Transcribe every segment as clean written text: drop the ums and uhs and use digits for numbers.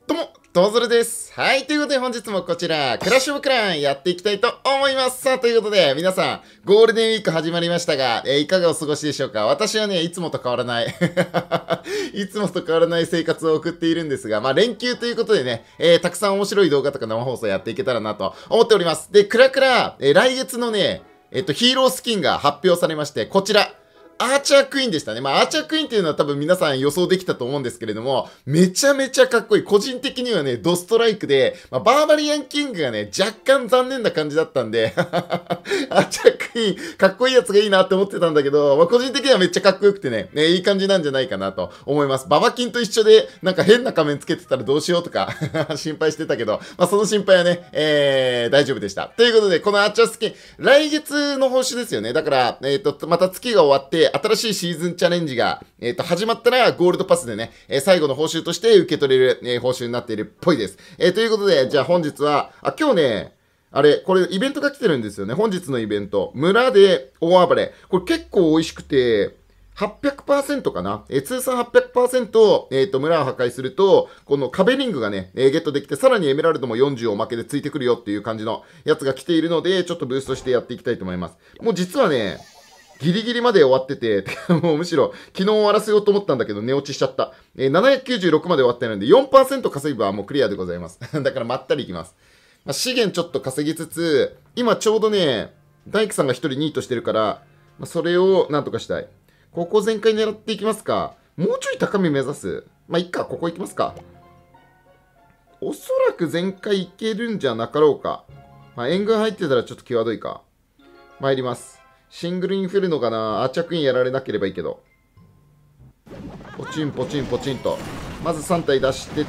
どうも、どうぞるです。はい、ということで本日もこちら、クラッシュオブクランやっていきたいと思います。さあ、ということで、皆さん、ゴールデンウィーク始まりましたが、いかがお過ごしでしょうか。私はね、いつもと変わらないいつもと変わらない生活を送っているんですが、連休ということでね、たくさん面白い動画とか生放送やっていけたらなと思っております。で、クラクラ、来月のね、ヒーロースキンが発表されまして、こちら、アーチャークイーンでしたね。アーチャークイーンっていうのは多分皆さん予想できたと思うんですけれども、めちゃめちゃかっこいい。個人的にはね、ドストライクで、バーバリアンキングがね、若干残念な感じだったんで、アーチャークイーン、かっこいいやつがいいなって思ってたんだけど、個人的にはめっちゃかっこよくてね、いい感じなんじゃないかなと思います。ババキンと一緒で、なんか変な仮面つけてたらどうしようとか心配してたけど、その心配はね、大丈夫でした。ということで、このアーチャースキン、来月の報酬ですよね。だから、また月が終わって、新しいシーズンチャレンジが、始まったらゴールドパスでね、最後の報酬として受け取れる、報酬になっているっぽいです。ということで、じゃあ本日は、今日ね、これイベントが来てるんですよね。本日のイベント。村で大暴れ。これ結構美味しくて、800% かな、通算 800%、村を破壊すると、この壁リングがね、ゲットできて、さらにエメラルドも40おまけでついてくるよっていう感じのやつが来ているので、ちょっとブーストしてやっていきたいと思います。もう実はね、ギリギリまで終わってて、もうむしろ昨日終わらせようと思ったんだけど寝落ちしちゃった。796まで終わってるんで 4% 稼げばもうクリアでございます。だからまったりいきます。資源ちょっと稼ぎつつ、今ちょうどね、大工さんが1人ニートしてるから、それをなんとかしたい。ここ全開狙っていきますか。もうちょい高み目指す。いっか、ここ行きますか。おそらく全開いけるんじゃなかろうか。援軍入ってたらちょっと際どいか。参ります。シングルインフェルノかな。アーチャークイーンやられなければいいけど。ポチンポチンポチンと。まず3体出してって、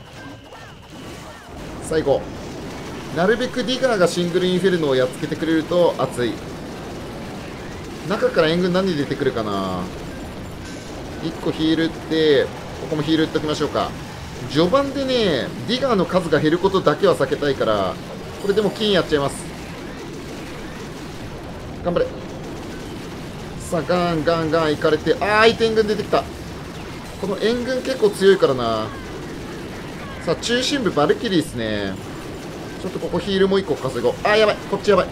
最後。なるべくディガーがシングルインフェルノをやっつけてくれると熱い。中から援軍何出てくるかな。1個ヒールって、ここもヒール打っておきましょうか。序盤でね、ディガーの数が減ることだけは避けたいから、これでも金やっちゃいます。頑張れ。さあ、ガンガンガンいかれて、相手援軍出てきた。この援軍結構強いからな。さあ、中心部バルキリーですね。ちょっとここヒールもう1個稼ごう。やばい。こっちやばい。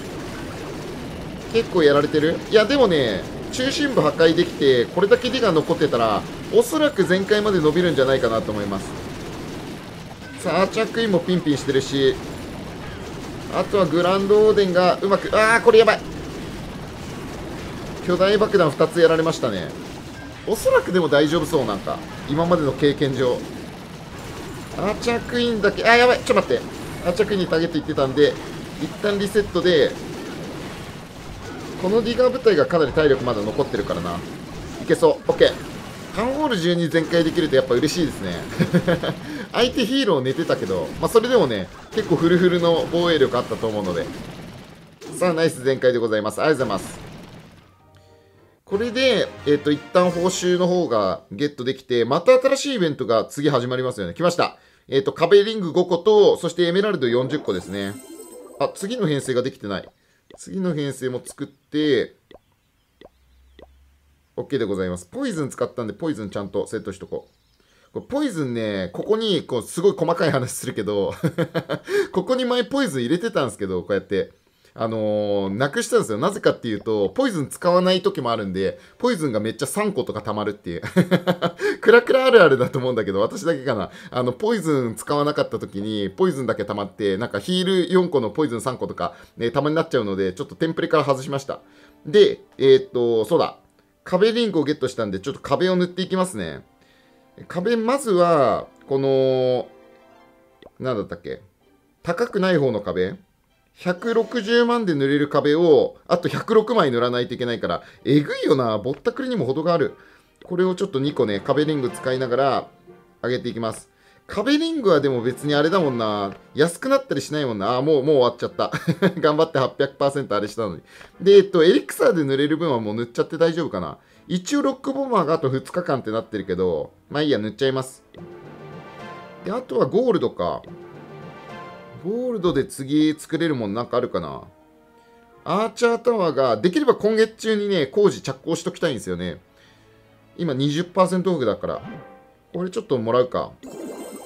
結構やられてる。いや、でもね、中心部破壊できて、これだけディが残ってたら、おそらく全開まで伸びるんじゃないかなと思います。さあ、アーチャークイーンもピンピンしてるし、あとはグランドオーデンがうまく、これやばい。巨大爆弾2つやられましたね。おそらくでも大丈夫そう。なんか今までの経験上。アーチャークイーンだけ、やばい。ちょっと待って。アーチャークイーンにターゲットいってたんで一旦リセットで、このディガー部隊がかなり体力まだ残ってるからな。いけそう。 OK。 タウンホール12全開できるとやっぱ嬉しいですね。相手ヒーロー寝てたけど、それでもね結構フルフルの防衛力あったと思うので、さあナイス全開でございます。ありがとうございます。これで、一旦報酬の方がゲットできて、また新しいイベントが次始まりますよね。来ました。壁リング5個と、そしてエメラルド40個ですね。次の編成ができてない。次の編成も作って、OK でございます。ポイズン使ったんで、ポイズンちゃんとセットしとこう。これポイズンね、ここに、すごい細かい話するけど、ここに前ポイズン入れてたんですけど、こうやって。なくしたんですよ。なぜかっていうと、ポイズン使わない時もあるんで、ポイズンがめっちゃ3個とか溜まるっていう。クラクラあるあるだと思うんだけど、私だけかな。ポイズン使わなかった時に、ポイズンだけ溜まって、なんかヒール4個のポイズン3個とか、たまになっちゃうので、ちょっとテンプレから外しました。で、そうだ。壁リングをゲットしたんで、ちょっと壁を塗っていきますね。壁、まずは、この、なんだったっけ。高くない方の壁。160万で塗れる壁を、あと106枚塗らないといけないから、えぐいよな。ぼったくりにも程がある。これをちょっと2個ね、壁リング使いながら、上げていきます。壁リングはでも別にあれだもんな。安くなったりしないもんな。もう終わっちゃった。頑張って 800% あれしたのに。で、エリクサーで塗れる分はもう塗っちゃって大丈夫かな。一応ロックボマーがあと2日間ってなってるけど、いいや、塗っちゃいます。で、あとはゴールドか。ゴールドで次作れるもんなんかあるかな。アーチャータワーが、できれば今月中にね、工事着工しときたいんですよね。今 20% オフだから。これちょっともらうか。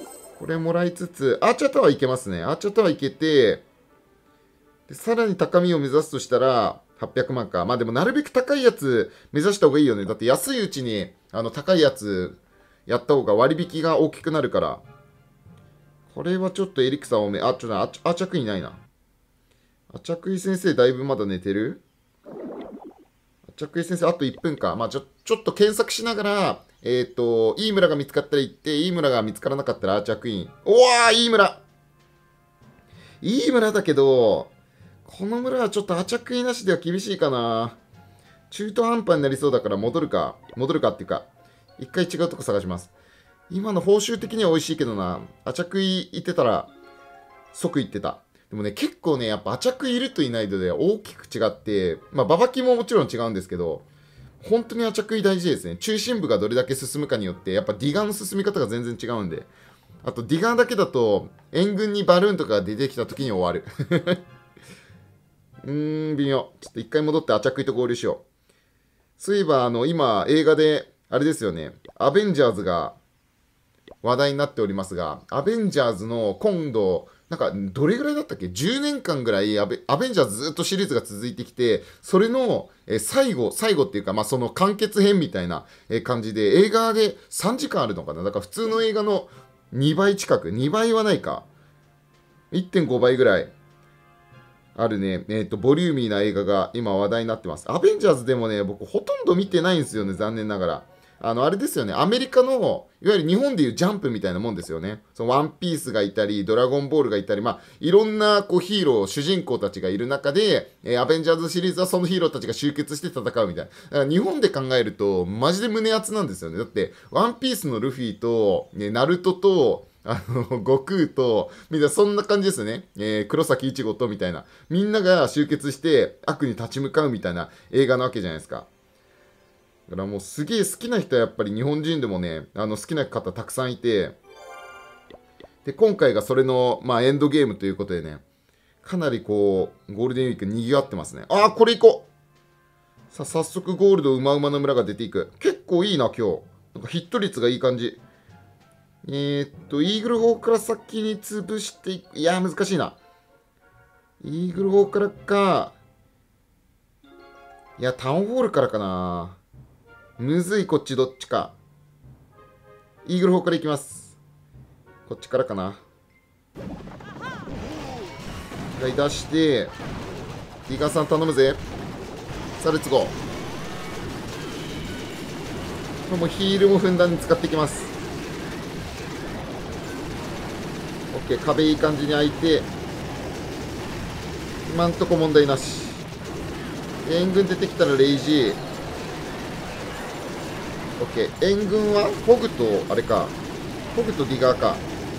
これもらいつつ、アーチャータワーいけますね。アーチャータワーいけて、でさらに高みを目指すとしたら、800万か。まあでもなるべく高いやつ目指した方がいいよね。だって安いうちに、高いやつやった方が割引が大きくなるから。これはちょっとエリクサー多め。あ、ちょっとアーチャクイいないな。アチャクイ先生だいぶまだ寝てる？アチャクイ先生あと1分か。まあちょっと検索しながら、いい村が見つかったら行って、いい村が見つからなかったらアーチャクイーン。おわー、いい村いい村だけど、この村はちょっとアチャクイなしでは厳しいかな。中途半端になりそうだから戻るかっていうか、一回違うとこ探します。今の報酬的には美味しいけどな。アチャクイ行ってたら即行ってた。でもね、結構ね、やっぱアチャクイいるといないとで大きく違って、まあババキももちろん違うんですけど、本当にアチャクイ大事ですね。中心部がどれだけ進むかによって、やっぱディガーの進み方が全然違うんで。あとディガーだけだと、援軍にバルーンとかが出てきた時に終わる。微妙。ちょっと一回戻ってアチャクイと合流しよう。そういえば、今、映画で、あれですよね、アベンジャーズが話題になっておりますが、アベンジャーズの今度、なんか、どれぐらいだったっけ ?10 年間ぐらいアベンジャーズずっとシリーズが続いてきて、それの、最後っていうか、まあ、その完結編みたいな、感じで、映画で3時間あるのかな。だから普通の映画の2倍近く、2倍はないか。1.5 倍ぐらいあるね、ボリューミーな映画が今話題になってます。アベンジャーズでもね、僕ほとんど見てないんですよね、残念ながら。あれですよね、アメリカの、いわゆる日本でいうジャンプみたいなもんですよね。そのワンピースがいたり、ドラゴンボールがいたり、まあ、いろんなこうヒーロー、主人公たちがいる中で、アベンジャーズシリーズはそのヒーローたちが集結して戦うみたいな。だから日本で考えると、マジで胸熱なんですよね。だって、ワンピースのルフィと、ナルトと、悟空と、みたいな、そんな感じですね。黒崎一護と、みたいな。みんなが集結して悪に立ち向かうみたいな映画なわけじゃないですか。だからもうすげえ好きな人はやっぱり日本人でもね、好きな方たくさんいて、で、今回がそれの、まあ、エンドゲームということでね、かなりこう、ゴールデンウィーク賑わってますね。ああ、これ行こう。さあ、早速ゴールドうまうまの村が出ていく。結構いいな、今日。なんかヒット率がいい感じ。イーグル砲から先に潰していく。いやー、難しいな。イーグル砲からか。いや、タウンホールからかな。むずい、こっちどっちか。イーグル砲からいきます。こっちからかな。一回出して、ディガーさん頼むぜ。さあ、レッツゴー。もうヒールもふんだんに使っていきます。オッケー、壁いい感じに開いて、今んとこ問題なし。援軍出てきたらレイジー。オッケー、援軍はホグとあれか、ホグとディガーか。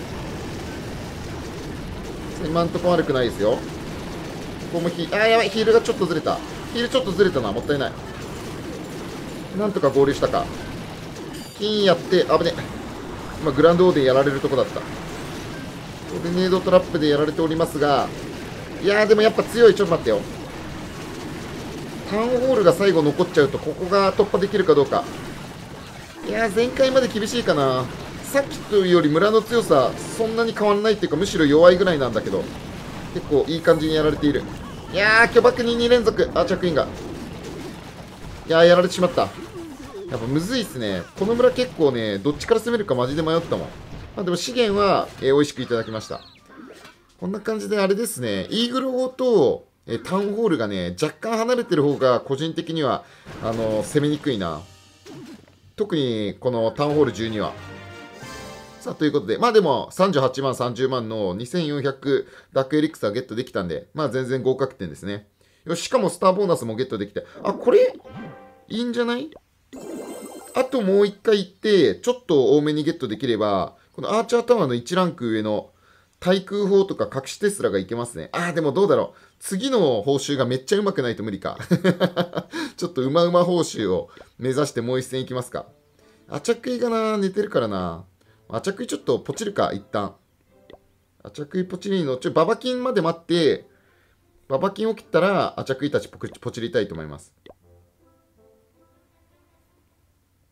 今んとこ悪くないですよ。ここもやばい、ヒールがちょっとずれた。ヒールちょっとずれたな、もったいない。なんとか合流したか。金やって、危ね。今グランドオーデンやられるとこだった。トルネードトラップでやられておりますが、いやーでもやっぱ強い。ちょっと待ってよ。タウンホールが最後残っちゃうと、ここが突破できるかどうか。いやー前回まで厳しいかな。さっきというより村の強さそんなに変わらないっていうか、むしろ弱いぐらいなんだけど、結構いい感じにやられている。いやー巨爆に2連続アーチャークイーンが、いやーやられてしまった。やっぱむずいっすね。この村結構ね、どっちから攻めるかマジで迷ったもん。まあ、でも資源は、美味しくいただきました。こんな感じであれですね、イーグル砲と、タウンホールがね、若干離れてる方が個人的には、攻めにくいな。特にこのタウンホール12は。さあ、ということで、まあでも38万、30万の2400ダックエリクサーゲットできたんで、まあ全然合格点ですね。よし、しかもスターボーナスもゲットできて、あ、これ、いいんじゃない？あともう一回行って、ちょっと多めにゲットできれば、このアーチャータワーの1ランク上の対空砲とか隠しテスラがいけますね。あー、でもどうだろう。次の報酬がめっちゃ上手くないと無理か。ちょっとうまうま報酬を目指してもう一戦いきますか。アチャクイがな、寝てるからな。アチャクイちょっとポチるか、一旦。アチャクイポチリの、ババキンまで待って、ババキンを切ったら、アチャクイたちポチりたいと思います。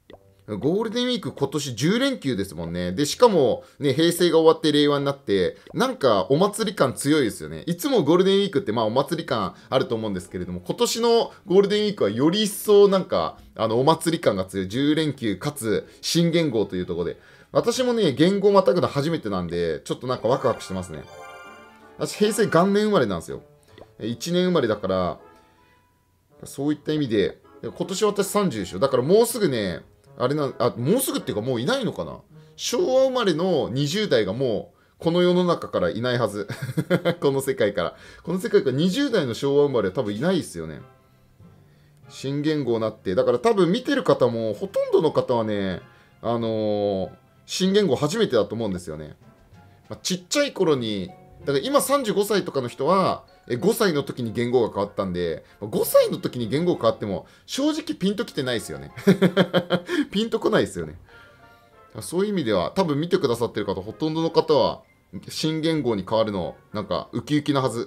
ゴールデンウィーク今年10連休ですもんね。で、しかもね、平成が終わって令和になって、なんかお祭り感強いですよね。いつもゴールデンウィークってまあお祭り感あると思うんですけれども、今年のゴールデンウィークはより一層なんか、お祭り感が強い。10連休かつ新元号というところで。私もね、元号またぐの初めてなんで、ちょっとなんかワクワクしてますね。私、平成元年生まれなんですよ。1年生まれだから、そういった意味で、今年私30でしょ。だからもうすぐね、もうすぐっていうかもういないのかな。昭和生まれの20代がもうこの世の中からいないはず。この世界から。この世界から20代の昭和生まれは多分いないですよね。新元号になって。だから多分見てる方もほとんどの方はね、新元号初めてだと思うんですよね。ちっちゃい頃に、だから今35歳とかの人は、5歳の時に元号が変わったんで、5歳の時に元号変わっても、正直ピンときてないですよね。ピンとこないですよね。そういう意味では、多分見てくださってる方、ほとんどの方は、新元号に変わるの、なんか、ウキウキなはず。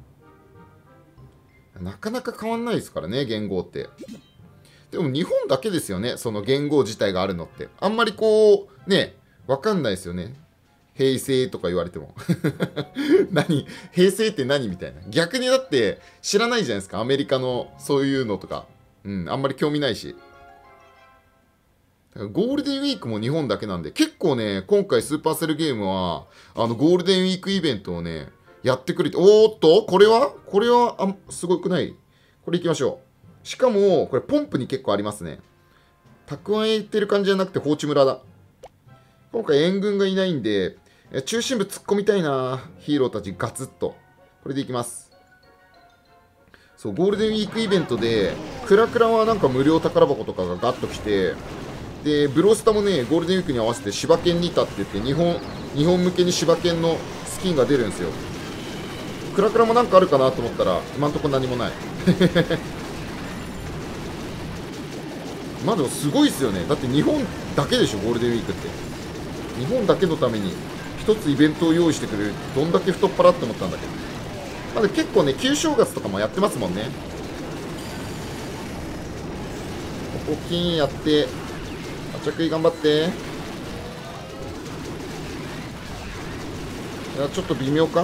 なかなか変わんないですからね、元号って。でも日本だけですよね、その元号自体があるのって。あんまりこう、ね、わかんないですよね。平成とか言われても平成って何みたいな。逆にだって知らないじゃないですか。アメリカのそういうのとか。あんまり興味ないし。ゴールデンウィークも日本だけなんで、結構ね、今回スーパーセルゲームは、ゴールデンウィークイベントをね、やってくれて、おーっと、これは、すごくない？これ行きましょう。しかも、これポンプに結構ありますね。蓄えてる感じじゃなくて放置村だ。今回援軍がいないんで、中心部突っ込みたいな。ヒーローたちガツッと。これでいきます。そう、ゴールデンウィークイベントで、クラクラはなんか無料宝箱とかがガッと来て、で、ブロスタもね、ゴールデンウィークに合わせて柴犬ニタって言って、日本向けに柴犬のスキンが出るんですよ。クラクラもなんかあるかなと思ったら、今んとこ何もない。まあでもすごいですよね。だって日本だけでしょ、ゴールデンウィークって。日本だけのために一つイベントを用意してくれる。どんだけ太っ腹って思ったんだけど。まだ結構ね、旧正月とかもやってますもんね。ここ金やって、着衣頑張って。いや、ちょっと微妙か。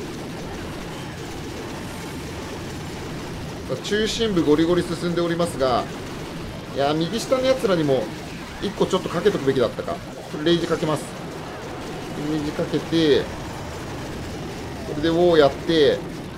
中心部ゴリゴリ進んでおりますが、いや、右下のやつらにも1個ちょっとかけとくべきだったか。これレイジかけます。レイジかけて、これでウォーやって、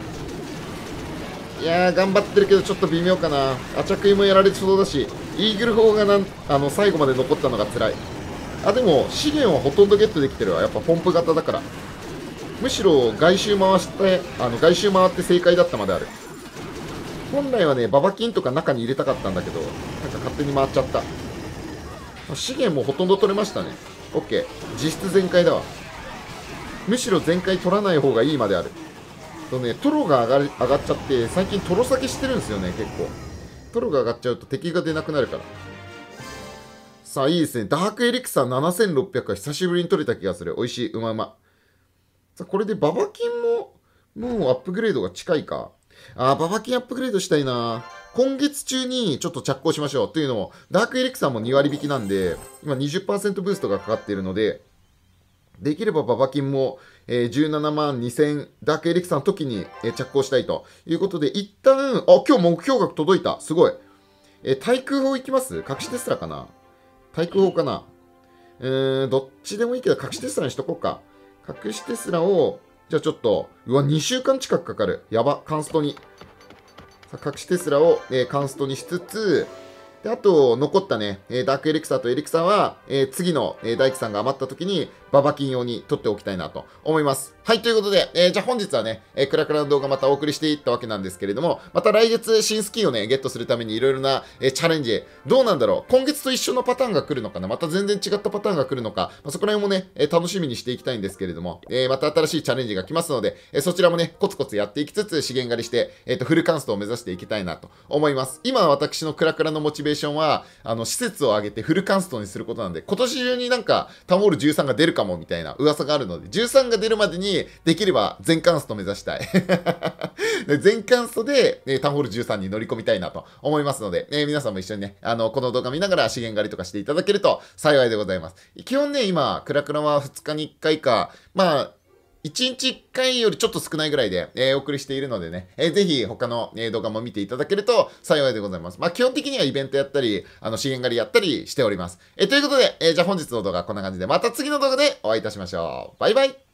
いやー頑張ってるけどちょっと微妙かな。アチャクイもやられてそうだし、イーグル砲が最後まで残ったのが辛い。でも資源はほとんどゲットできてるわ。やっぱポンプ型だから。むしろ外周回って正解だったまである。本来はね、ババキンとか中に入れたかったんだけど、なんか勝手に回っちゃった。資源もほとんど取れましたね。OK。実質全開だわ。むしろ全開取らない方がいいまである。トロが上がっちゃって、最近トロ避けしてるんですよね、結構。トロが上がっちゃうと敵が出なくなるから。さあ、いいですね。ダークエリクサー7600は久しぶりに取れた気がする。美味しい。うまうま。さあ、これでババキンも、もうアップグレードが近いか。ババキンアップグレードしたいな。今月中にちょっと着工しましょう。というのも、ダークエリクサーも2割引きなんで、今 20% ブーストがかかっているので、できればババキンも、17万2000ダークエリクサーの時に、着工したいということで、一旦、今日目標額届いた。すごい。対空砲いきます？隠しテスラかな？対空砲かな？どっちでもいいけど、隠しテスラにしとこうか。隠しテスラを、じゃあちょっと、うわ、2週間近くかかる。やば、カンストに。さあ隠しテスラを、カンストにしつつ、で、あと、残ったね、ダークエリクサーとエリクサーは、次の、大工さんが余った時に、ババキン用に取っておきたいなと思います。はい、ということで、じゃあ本日はね、クラクラの動画またお送りしていったわけなんですけれども、また来月新スキンをね、ゲットするためにいろいろな、チャレンジ、どうなんだろう。今月と一緒のパターンが来るのかな、また全然違ったパターンが来るのか、そこら辺もね、楽しみにしていきたいんですけれども、また新しいチャレンジが来ますので、そちらもね、コツコツやっていきつつ、資源狩りして、フルカンストを目指していきたいなと思います。今、私のクラクラのモチベーションーションは、施設を挙げてフルカンストにすることなんで、今年中になんか、タウンホール13が出るかもみたいな噂があるので、13が出るまでに、できれば全カンスト目指したい。で全カンストで、タウンホール13に乗り込みたいなと思いますので、皆さんも一緒にね、この動画見ながら資源狩りとかしていただけると幸いでございます。基本ね、今、クラクラは2日に1回か、まあ、1日1回よりちょっと少ないぐらいで、お送りしているのでね、ぜひ他の、動画も見ていただけると幸いでございます。まあ基本的にはイベントやったり、資源狩りやったりしております。ということで、じゃあ本日の動画はこんな感じで、また次の動画でお会いいたしましょう。バイバイ。